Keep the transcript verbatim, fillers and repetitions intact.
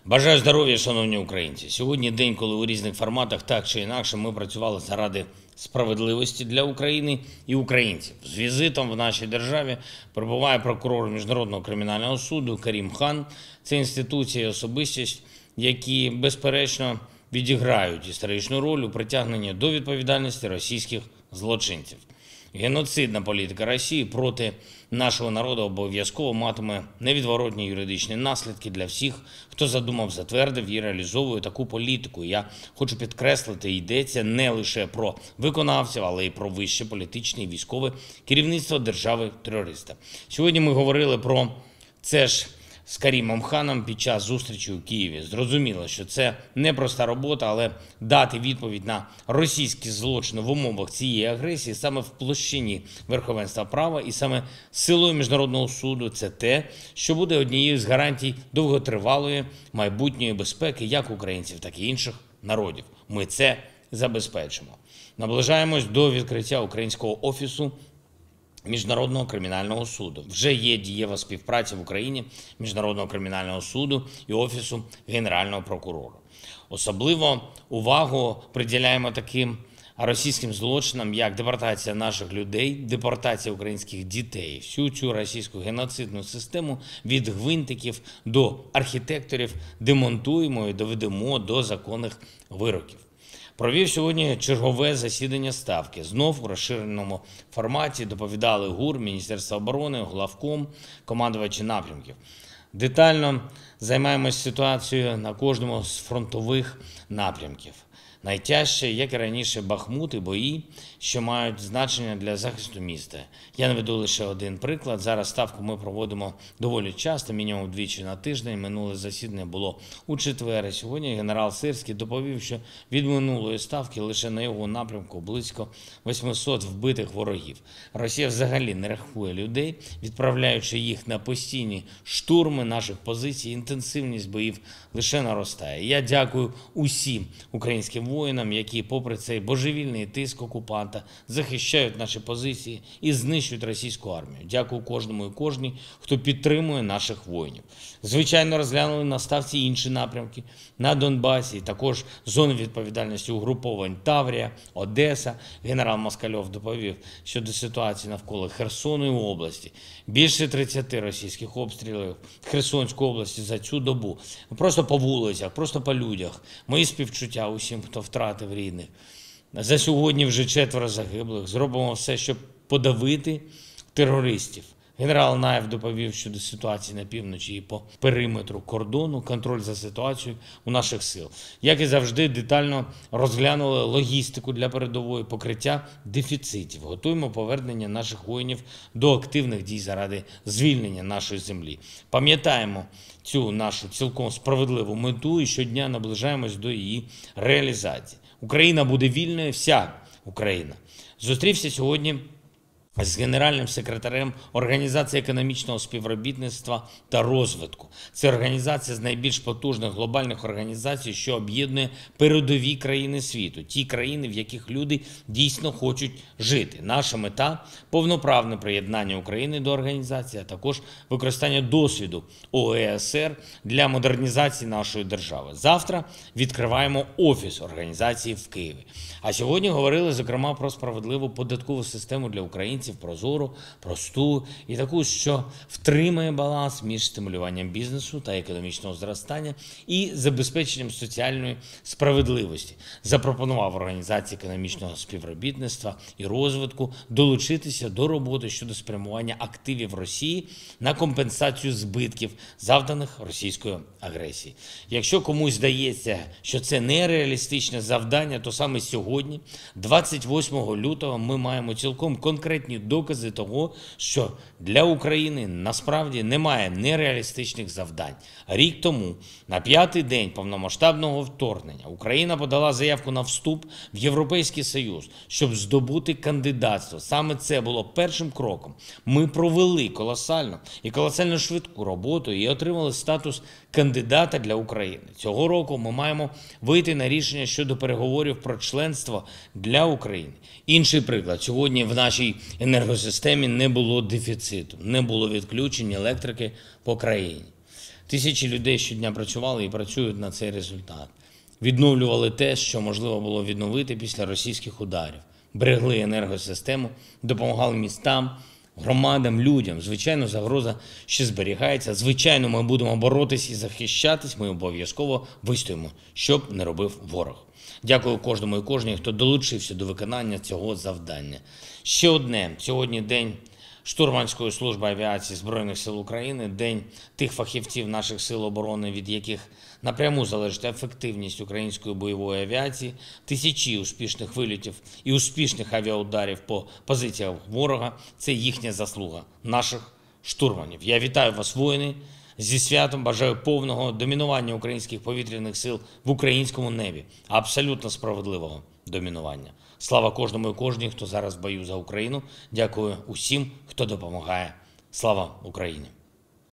Бажаю здоров'я, шановні українці. Сьогодні день, коли у різних форматах так чи інакше ми працювали заради справедливості для України і українців. З візитом в нашій державі перебуває прокурор Міжнародного кримінального суду Карім Хан. Це інституція і особистість, які, безперечно, відіграють історичну роль у притягненні до відповідальності російських злочинців. Геноцидна політика Росії проти нашого народу обов'язково матиме невідворотні юридичні наслідки для всіх, хто задумав, затвердив і реалізовує таку політику. Я хочу підкреслити, йдеться не лише про виконавців, але й про вище політичне і військове керівництво держави-терориста. Сьогодні ми говорили про це ж з Карімом Ханом під час зустрічі у Києві. Зрозуміло, що це непроста робота, але дати відповідь на російські злочини в умовах цієї агресії саме в площині верховенства права і саме силою Міжнародного суду – це те, що буде однією з гарантій довготривалої майбутньої безпеки як українців, так і інших народів. Ми це забезпечимо. Наближаємось до відкриття українського офісу Міжнародного кримінального суду. Вже є дієва співпраця в Україні Міжнародного кримінального суду і Офісу Генерального прокурора. Особливо увагу приділяємо таким російським злочинам, як депортація наших людей, депортація українських дітей. Всю цю російську геноцидну систему від гвинтиків до архітекторів демонтуємо і доведемо до законних вироків. Провів сьогодні чергове засідання Ставки. Знов у розширеному форматі доповідали ГУР, Міністерство оборони, главком, командувачі напрямків. Детально займаємось ситуацією на кожному з фронтових напрямків. Найтяжче, як і раніше, Бахмут і бої, що мають значення для захисту міста. Я наведу лише один приклад. Зараз Ставку ми проводимо доволі часто, мінімум двічі на тиждень. Минуле засідання було у четвер. Сьогодні генерал Сирський доповів, що від минулої Ставки лише на його напрямку близько восьмисот вбитих ворогів. Росія взагалі не рахує людей, відправляючи їх на постійні штурми наших позицій. Інтенсивність боїв лише наростає. Я дякую усім українським воїнам, які, попри цей божевільний тиск окупанта, захищають наші позиції і знищують російську армію. Дякую кожному і кожній, хто підтримує наших воїнів. Звичайно, розглянули на Ставці інші напрямки. На Донбасі також зони відповідальності угруповань Таврія, Одеса. Генерал Москальов доповів щодо ситуації навколо Херсону і області. Більше тридцяти російських обстрілів в Херсонській області за цю добу. Просто по вулицях, просто по людях. Мої співчуття усім, хто втратив рідних. За сьогодні вже четверо загиблих. Зробимо все, щоб подавити терористів. Генерал Наєв доповів щодо ситуації на півночі і по периметру кордону, контроль за ситуацією у наших сил. Як і завжди, детально розглянули логістику для передової, покриття дефіцитів. Готуємо повернення наших воїнів до активних дій заради звільнення нашої землі. Пам'ятаємо цю нашу цілком справедливу мету і щодня наближаємось до її реалізації. Україна буде вільною, вся Україна. Зустрівся сьогодні з генеральним секретарем Організації економічного співробітництва та розвитку. Це організація з найбільш потужних глобальних організацій, що об'єднує передові країни світу. Ті країни, в яких люди дійсно хочуть жити. Наша мета – повноправне приєднання України до організації, а також використання досвіду О Е Ес Ер для модернізації нашої держави. Завтра відкриваємо офіс організації в Києві. А сьогодні говорили, зокрема, про справедливу податкову систему для українців, прозору, просту і таку, що втримає баланс між стимулюванням бізнесу та економічного зростання і забезпеченням соціальної справедливості. Запропонував Організації економічного співробітництва і розвитку долучитися до роботи щодо спрямування активів Росії на компенсацію збитків, завданих російською агресією. Якщо комусь здається, що це нереалістичне завдання, то саме сьогодні, двадцять восьмого лютого, ми маємо цілком конкретні докази того, що для України насправді немає нереалістичних завдань. Рік тому, на п'ятий день повномасштабного вторгнення, Україна подала заявку на вступ в Європейський Союз, щоб здобути кандидатство. Саме це було першим кроком. Ми провели колосальну і колосально швидку роботу і отримали статус кандидата для України. Цього року ми маємо вийти на рішення щодо переговорів про членство для України. Інший приклад. Сьогодні в нашій енергосистемі не було дефіциту, не було відключень електрики по країні. Тисячі людей щодня працювали і працюють на цей результат. Відновлювали те, що можливо було відновити після російських ударів. Берегли енергосистему, допомагали містам, громадам, людям. Звичайно, загроза ще зберігається. Звичайно, ми будемо боротись і захищатись. Ми обов'язково вистоїмо, щоб не робив ворог. Дякую кожному і кожній, хто долучився до виконання цього завдання. Ще одне. Сьогодні день Штурманської служби авіації Збройних сил України, день тих фахівців наших сил оборони, від яких напряму залежить ефективність української бойової авіації, тисячі успішних вильотів і успішних авіаударів по позиціях ворога – це їхня заслуга, наших штурманів. Я вітаю вас, воїни, зі святом, бажаю повного домінування українських повітряних сил в українському небі, абсолютно справедливого домінування. Слава кожному і кожній, хто зараз в бою за Україну. Дякую усім, хто допомагає. Слава Україні!